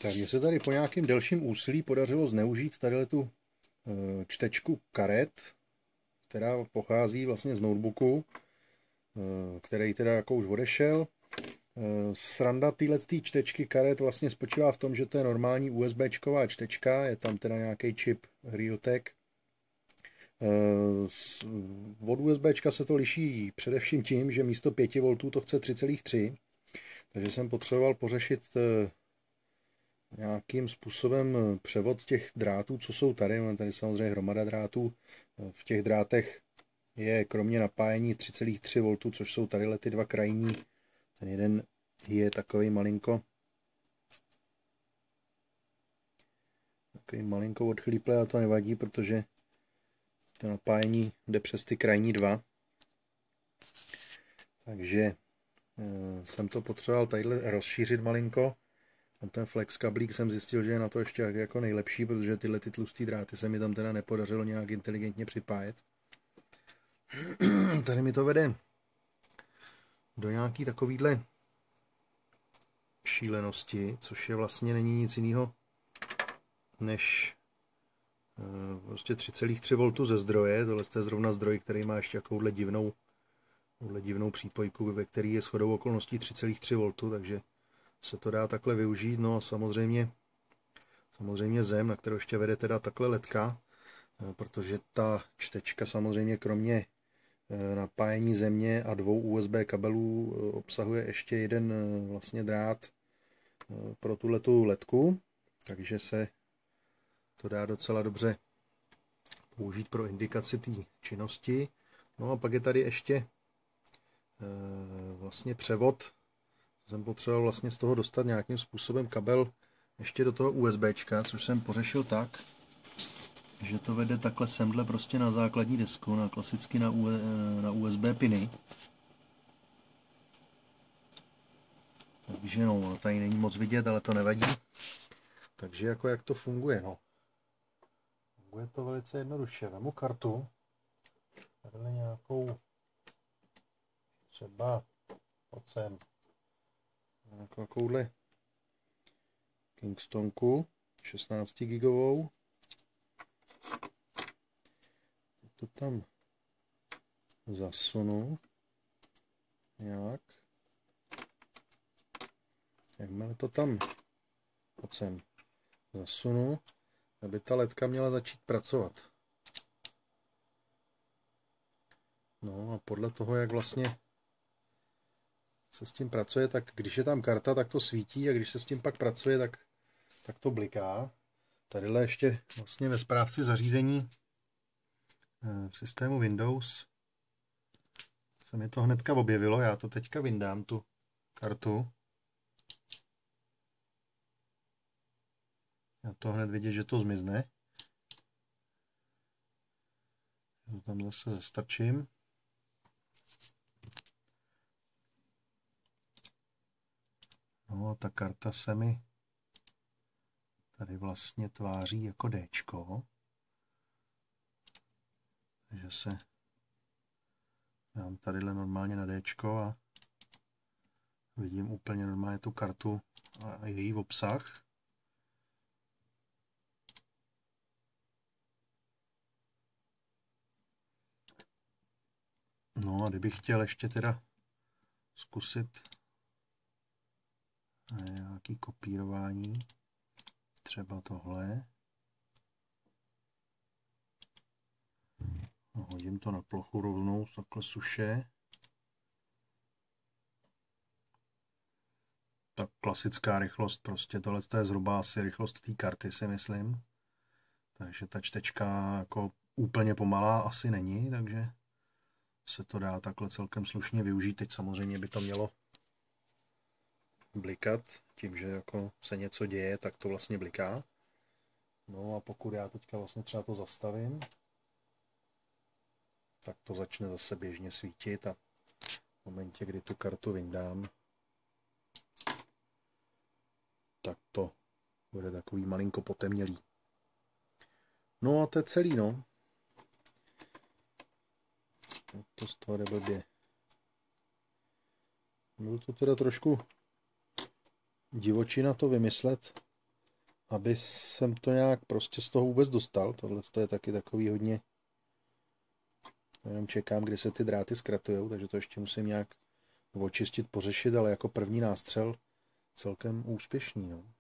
Tak mně se tady po nějakým delším úsilí podařilo zneužít tady tu čtečku karet, která pochází vlastně z notebooku, který teda jako už odešel. Sranda téhletý čtečky karet vlastně spočívá v tom, že to je normální USBčková čtečka, je tam teda nějaký čip Realtek. Od USBčka se to liší především tím, že místo 5 V to chce 3,3, takže jsem potřeboval pořešit nějakým způsobem převod těch drátů, co jsou tady. Mám tady samozřejmě hromada drátů. V těch drátech je kromě napájení 3,3 V, což jsou tady ty dva krajní. Ten jeden je takový malinko odchlíplé, a to nevadí, protože to napájení jde přes ty krajní dva. Takže jsem to potřeboval tadyhle rozšířit malinko. A ten flex kablík jsem zjistil, že je na to ještě jako nejlepší, protože tyhle ty tlustý dráty se mi tam teda nepodařilo nějak inteligentně připájet. Tady mi to vede do nějaký takovýhle šílenosti, což je vlastně není nic jiného než prostě 3,3 V ze zdroje. Tohle je zrovna zdroj, který má ještě takovouhle divnou přípojku, ve který je shodou okolností 3,3 V, takže se to dá takhle využít. No a samozřejmě zem, na kterou ještě vede teda takhle ledka, protože ta čtečka samozřejmě kromě napájení země a 2 USB kabelů obsahuje ještě jeden vlastně drát pro tuhletu ledku, takže se to dá docela dobře použít pro indikaci té činnosti. No a pak je tady ještě vlastně převod. Jsem potřeboval vlastně z toho dostat nějakým způsobem kabel ještě do toho USBčka, což jsem pořešil tak, že to vede takhle semdle prostě na základní desku, na klasicky na USB piny. Takže no, tady není moc vidět, ale to nevadí. Takže jako jak to funguje, no. Funguje to velice jednoduše. Vemu kartu, tady nějakou třeba sem takovouhle Kingstonku 16 gigovou. To tam zasunu nějak. Jakmile to tam sem zasunu, aby ta ledka měla začít pracovat. No a podle toho, jak vlastně se s tím pracuje, tak když je tam karta, tak to svítí, a když se s tím pak pracuje, tak to bliká. Tadyhle ještě vlastně ve správci zařízení v systému Windows se mi to hnedka objevilo. Já to teďka vyndám, tu kartu. Já to hned vidět, že to zmizne. Já tam zase zastrčím. No a ta karta se mi tady vlastně tváří jako Dčko. Takže se dám tadyhle normálně na Dčko a vidím úplně normálně tu kartu a její obsah. No a kdybych chtěl ještě teda zkusit nějaký kopírování, třeba tohle. A hodím to na plochu rovnou, takhle suše. Tak klasická rychlost, prostě tohle je zhruba asi rychlost té karty, si myslím. Takže ta čtečka jako úplně pomalá asi není, takže se to dá takhle celkem slušně využít. Teď samozřejmě by to mělo blikat, tím, že jako se něco děje, tak to vlastně bliká. No a pokud já teďka vlastně třeba to zastavím, tak to začne zase běžně svítit, a v momentě, kdy tu kartu vyndám, tak to bude takový malinko potemnělý. No a to je celý, no. To z toho jde blbě. Bylo to teda trošku divočina to vymyslet aby jsem to nějak prostě z toho vůbec dostal. Tohle je taky takový hodně, jenom čekám, kdy se ty dráty zkratujou, takže to ještě musím nějak očistit, pořešit, ale jako první nástřel celkem úspěšný. No.